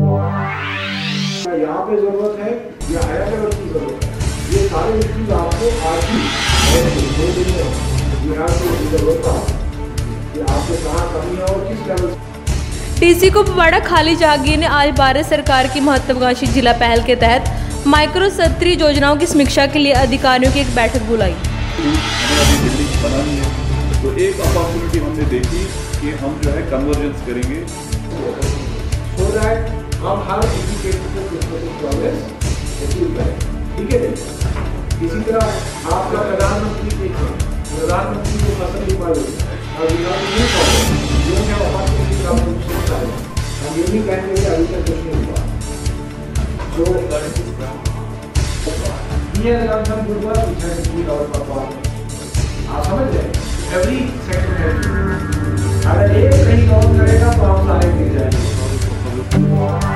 यहाँ पे जरूरत है या हैदराबाद की जरूरत है, ये सारे इश्यूज आपको आज ही 2 दिन में बिहार को जरूरत है कि आपको कहाँ कमी है और किस लेवल। डीसी को पवाड़ा खाली जहांगीर ने आज भारत सरकार की महत्वाकांक्षी जिला पहल के तहत माइक्रो सत्री योजनाओं की समीक्षा के लिए अधिकारियों की एक बैठक बुलाई। हमें अभी बिल्डिंग बनानी है, तो एक अपॉर्चुनिटी हमने देखी कि हम जो है कन्वर्जेंस करेंगे, सो दैट हम हर इंडिकेटर को प्रोग्रेस अचीव करें। ठीक है, इसी तरह आपका प्रधानमंत्री को फसल बीमा योजना और हम ये नहीं कहेंगे कि अभी तक कुछ नहीं हुआ, तो आप समझ रहे हैं। एवरी सेक्टर अगर एक कहीं काम करेगा तो हम सारे गिर जाएंगे।